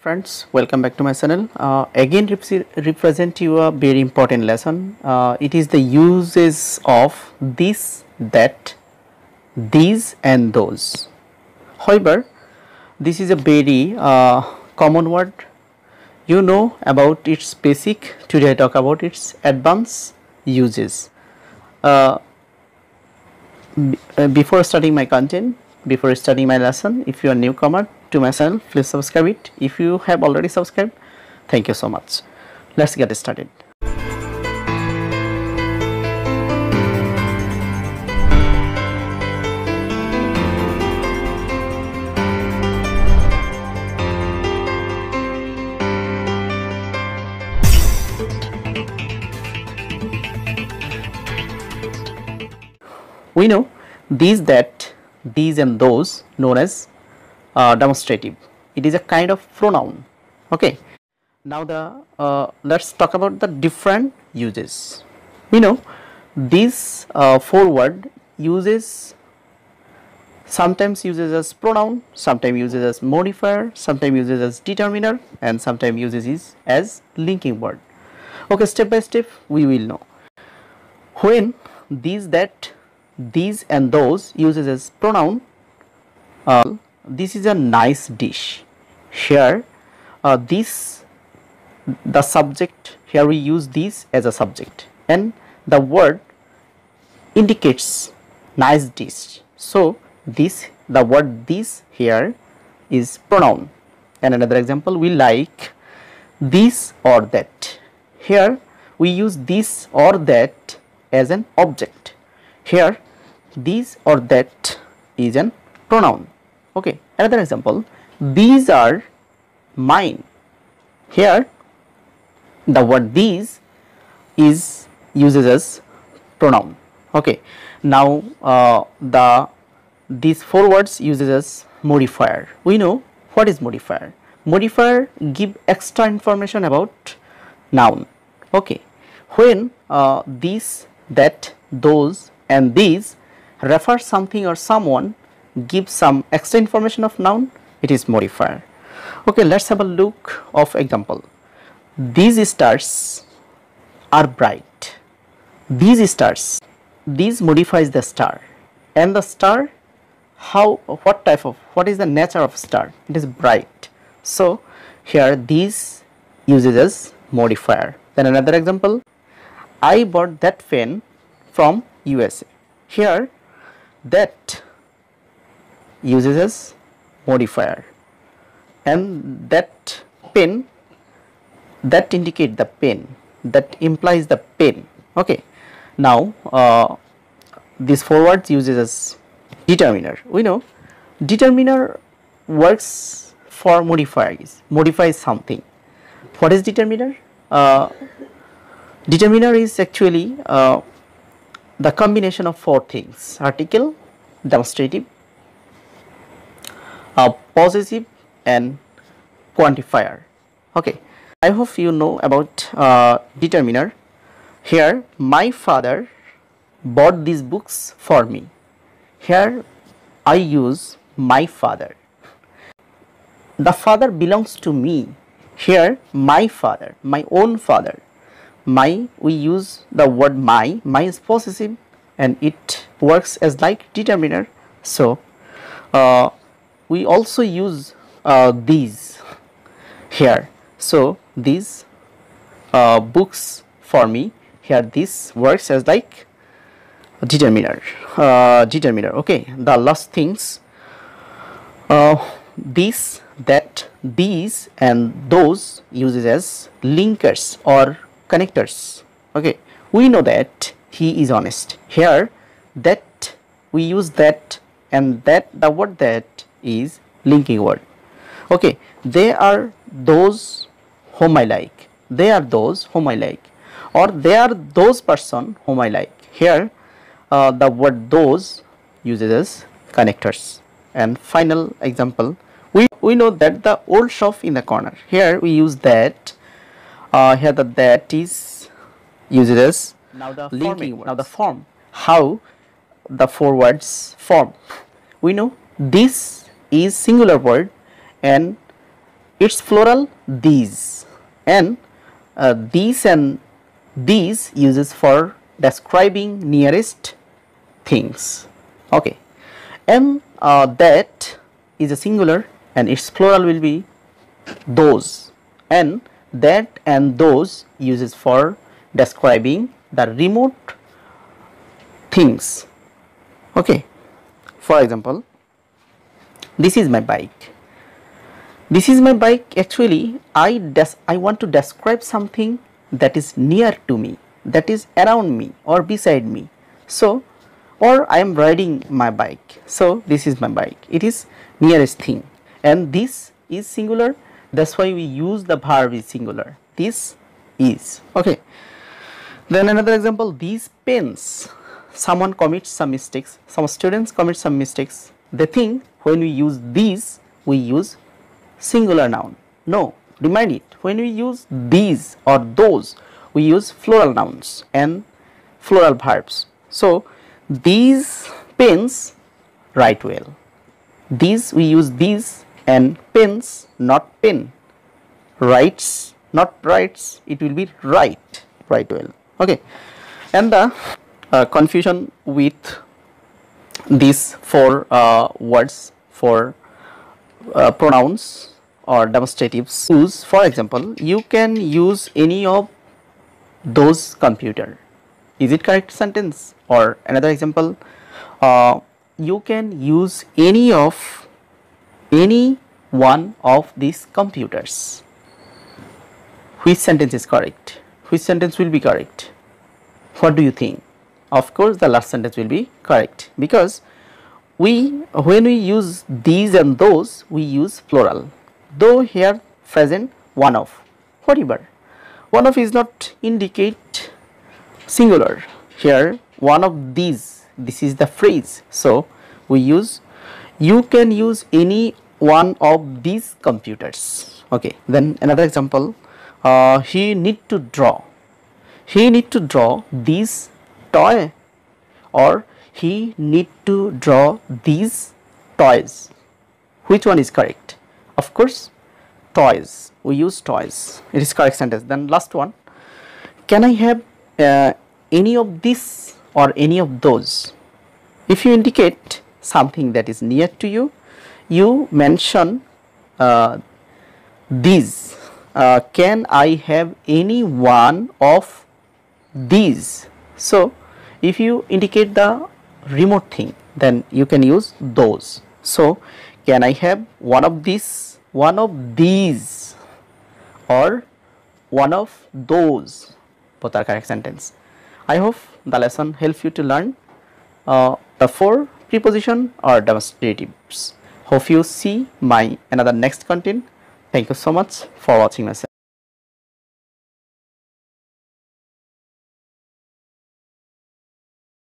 Friends, welcome back to my channel. Again represent you a very important lesson. It is the uses of this, that, these and those. However, this is a very common word. You know about its basic. Today I talk about its advanced uses. Before starting my content, before starting my lesson, if you are newcomer to my channel, please subscribe it. If you have already subscribed, thank you so much. Let's get started. We know these, that, these and those known as demonstrative. It is a kind of pronoun. Okay. Now let's talk about the different uses. We know these four word uses, sometimes uses as pronoun, sometimes uses as modifier, sometimes uses as determiner, and sometimes uses is as linking word. Okay, step by step we will know. When these, that, these and those uses as pronoun, this is a nice dish. Here this, the subject, here we use this as a subject and the word indicates nice dish. So this, the word this here is pronoun. And another example, we like this or that. Here we use this or that as an object. Here this or that is an pronoun. Okay, another example, these are mine. Here the word these is uses as pronoun. Okay, now these four words uses as modifier. We know what is modifier. Modifier give extra information about noun. Okay, when this, that, those and these refer something or someone, give some extra information of noun, it is modifier. Okay, let's have a look of example. These stars are bright. These stars, these modifies the star, and the star, how, what type of, what is the nature of star? It is bright. So here these uses as modifier. Then another example, I bought that pen from USA. Here that uses as modifier, and that pen, that indicate the pen, that implies the pen. Okay, now these four words uses as determiner. We know determiner works for modifiers, modifies something. What is determiner? Determiner is actually the combination of four things: article, demonstrative, possessive and quantifier. Okay, I hope you know about determiner. Here my father bought these books for me. Here I use my father. The father belongs to me. Here my father, my own father. My, we use the word my is possessive and it works as like determiner. So we also use these here. So these books for me, here this works as like determiner. Okay, the last things, this, that, these and those uses as linkers or connectors. Okay, we know that he is honest. Here that, we use that, and that, the word that is linking word. Okay, they are those whom I like. They are those whom I like, or they are those person whom I like. Here the word those uses as connectors. And final example, we know that the old shop in the corner. Here we use that. Here the that is uses as now the linking word. Now the form, how the four words form. We know this is singular word and its plural these, and these and these uses for describing nearest things. Okay, and that is a singular and its plural will be those, and that and those uses for describing the remote things. Okay, for example, this is my bike. This is my bike. Actually, I want to describe something that is near to me, that is around me or beside me. So, or I am riding my bike. So, this is my bike. It is nearest thing, and this is singular. That's why we use the verb is singular. This is. Okay. Then another example, these pens. Someone commits some mistakes. Some students commit some mistakes. They think when we use these, we use singular noun. No, remind it. When we use these or those, we use plural nouns and plural verbs. So, these pens write well. These, we use these, and pens, not pen. Writes, not writes, it will be write well. Okay, and the confusion with these four words for pronouns or demonstratives. Use, for example, you can use any of those computer. Is it correct sentence? Or another example, you can use any one of these computers. Which sentence is correct? Which sentence will be correct? What do you think? Of course, the last sentence will be correct, because when we use these and those, we use plural. Though here present one of, whatever. One of is not indicate singular. Here one of these, this is the phrase. So, we use, you can use any one of these computers. Okay. Then another example, he need to draw. He need to draw this toy, or he need to draw these toys. Which one is correct? Of course, toys. We use toys. It is correct sentence. Then last one, can I have any of this or any of those? If you indicate something that is near to you, you mention these. Can I have any one of these? So, if you indicate the remote thing, then you can use those. So, can I have one of this, one of these, or one of those? Both are correct sentence. I hope the lesson helps you to learn the four preposition or demonstratives. Hope you see my another next content. Thank you so much for watching my session.